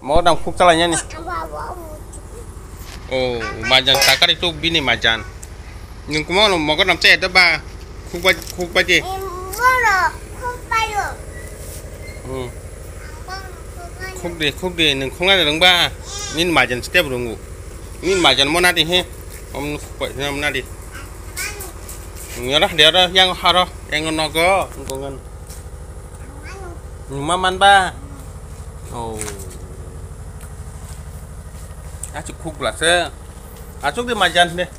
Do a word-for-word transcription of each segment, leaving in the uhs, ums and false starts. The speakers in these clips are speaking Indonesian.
mau dang khuk salahnya nih. Oh, majan takar itu bini majan. Nhưng cũng mau mau có nằm xe đó ba. Khuk ba khuk ba gì? Ừ. Khuk đi khuk đi, đừng không ai đừng ba. Nhìn majan step rồi ngủ. Nhìn majan mau nadi he. Om khuk ba nam nadi. Nhớ đó, dia đó, yang haro, yang nó có, con ngân. Maman ba. Oh. Asyik khuk lah se. Asyik di majan deh.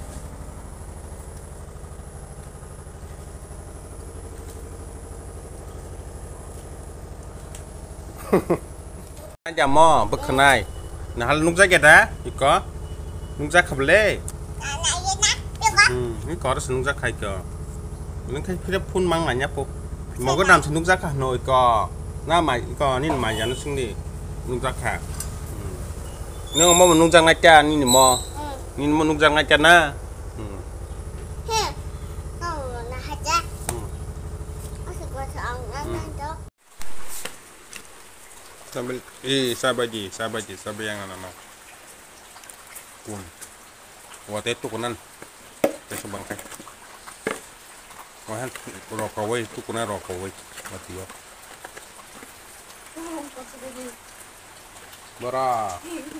Aja mo berkenai. Nah hal nungsa kita, iko nungsa kable. Hmm, ini có được nungsa khai cơ. Nó khai phía phun mang mà nhá po. Mà có làm nungsa cả nội co. Na mà coนี่mà giờ nó sinh đi nungsa cả. Nếu mà mình nungsa ngay chaนี่mo. Ni mo nungsa ngay cha na. Sambil eh sabar je, sabar je, sabar yang anak-anak. Pun. Waktu itu kunan. Kita bangkai. Wahan rokok wei, itu kunan rokok wei. Mati yo. Bara.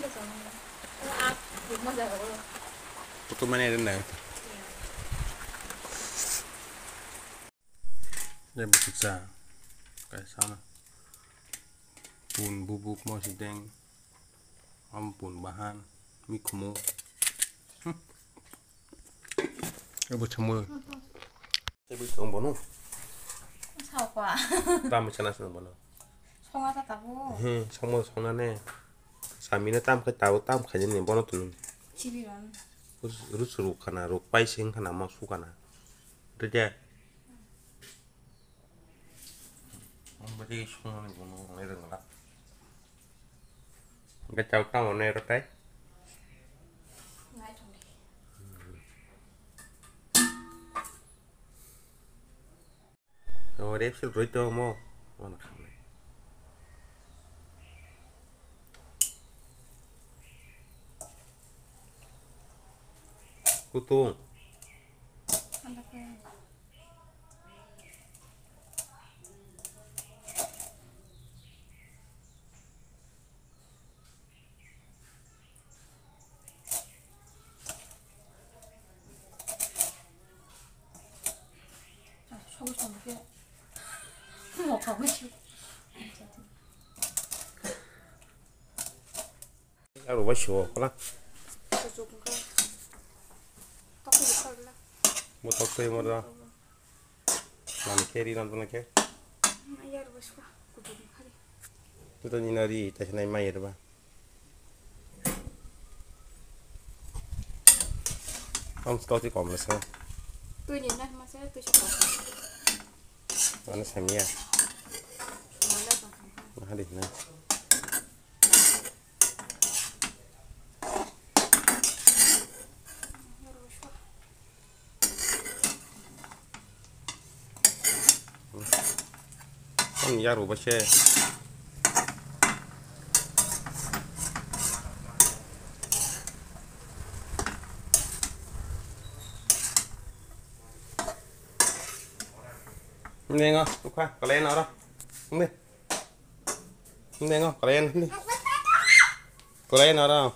Itu mana ada nak? Dia bersiksa. Kayak sana. Pun bubuk mau sedang ampun bahan mikmo ibu cemul ibu cemul bono sao quá tam chana sân bono songa ta tabu he somol sona ne samina tam ka tabu tam khaje ne bono tunu chibiran rusuru kana rok pai sing kana masu kana reja am bari sona ne bono ne rengla cái cháu tao này rồi đấy. Rồi đẹp sự rối to mò. Cú tuông. 하고 싶은데 뭐 가고 싶어. Aku bawa show, kalau mau tak kau yang mana? Mana kiri nanti nak ke? Tu tu ni nari, tak senai mai ada ba? Kamu tahu tu kamu rasa? Tu ni nak masa tu siapa? Mana samia? Mana di mana? Kan ya rubah sih. Ini ngah, tuh kah, kalian orang, ini, ini ngah, kalian ini, kalian orang.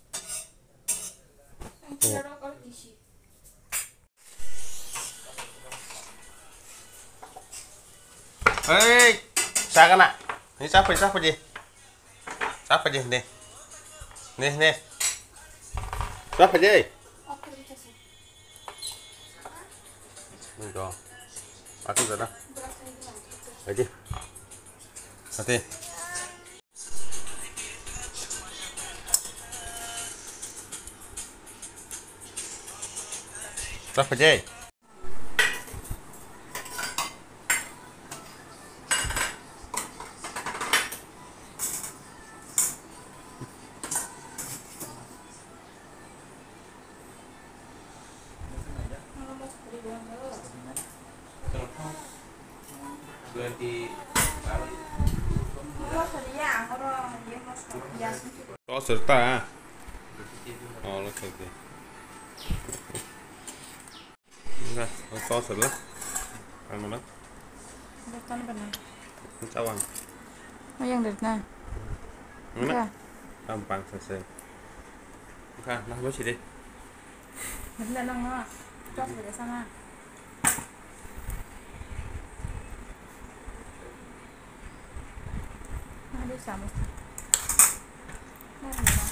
Hei, siapa nak? Ini siapa? Siapa je? Siapa je? Nih, nih, nih. Siapa je? Enggak. Aku sudah. Aja. Hati. Siapa je? Ganti to sửa ta ờ nó kìa kìa nè to sửa lắm ăn nó Depan benar. cawang Oh yang dari nah. mana gampang selesai bukan nah bos sini Benar dong no. Cok dari sana. Nah dia sama. Nah benar.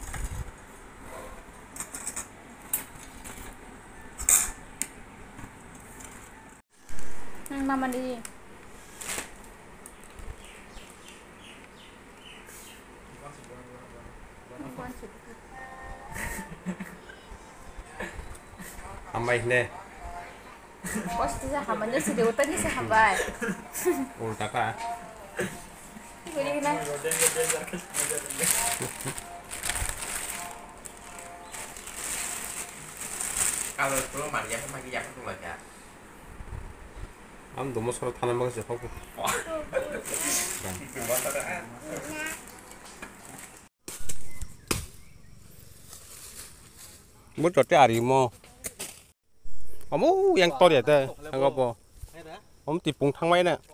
Yang mama di amai nè Bos itu sahabatnya si Dewata ini sahabat. ulta ka Jadi nah. Kalau itu manja sama dia aku tuh aja. am 너무 서로 타는 먹을 수 없고 뭐 저때 아리모 어머 yang to dia teh ang apa om tipung thang mai nè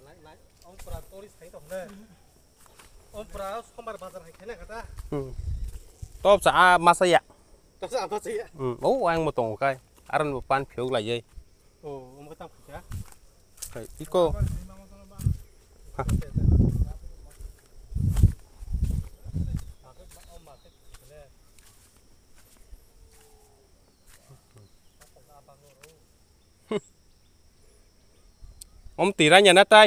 to sa masaya ừ bố ăn một tuần cái ăn một pan phiếu là gì 이거 ông tỉ ra nhà nát tay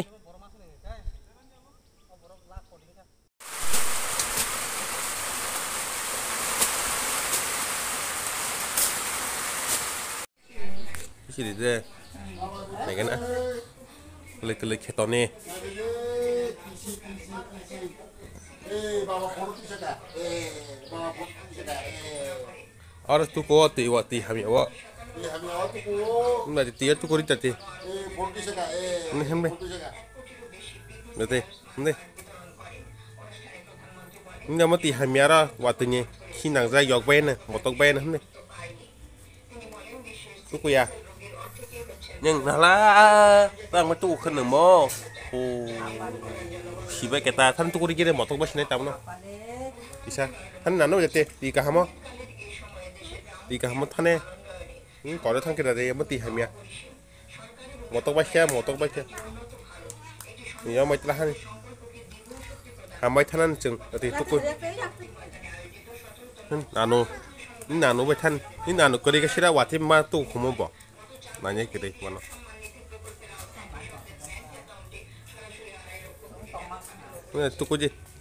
cái gì đây này cái nữa lịch lịch cái tao nè ở tu có tỉ vợ tỉ hàm vợ mà tỉ tu có đi tỉ này hem đây được tỉ hem đây nhưng mà tỉ hàm ra vợ tỉ nhỉ khi nàng ra giọt bên này một tóc bên này hem đây tu có ya nhưng là đang mà tu khẩn nữa mò ô chỉ vậy cái ta thân tu có đi cái này một tóc bên này tao nó đi sao thân nào nó vậy tỉ đi cả hả đi cả một thân này có được thân cái này mất tỉ hàm ya một tóc bách xe một tóc bách xe nhiều mấy là hai hàm mấy thân ăn chừng thì tôi coi nano nano với thân nano có đi cái xe ra quạt thêm mà tu không muốn bỏ là như cái đấy mà nó tôi coi gì